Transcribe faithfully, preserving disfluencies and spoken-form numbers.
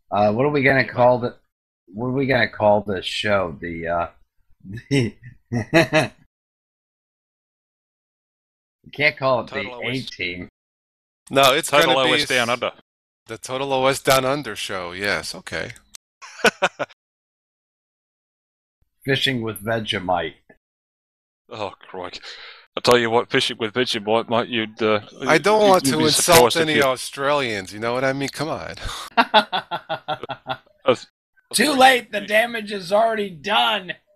Uh, what are we gonna call the? What are we gonna call this show? The uh, the we can't call it Total the O A S. Team. No, it's Total gonna O be S Down Under. the Total O S Down Under show. Yes, okay. Fishing with Vegemite. Oh, crikey. I tell you what, fishing with Vegimite, mate, you'd. Uh, I don't want you'd to be insult surprised if any you- Australians. You know what I mean? Come on. I was- I was Too like, late. The damage is already done.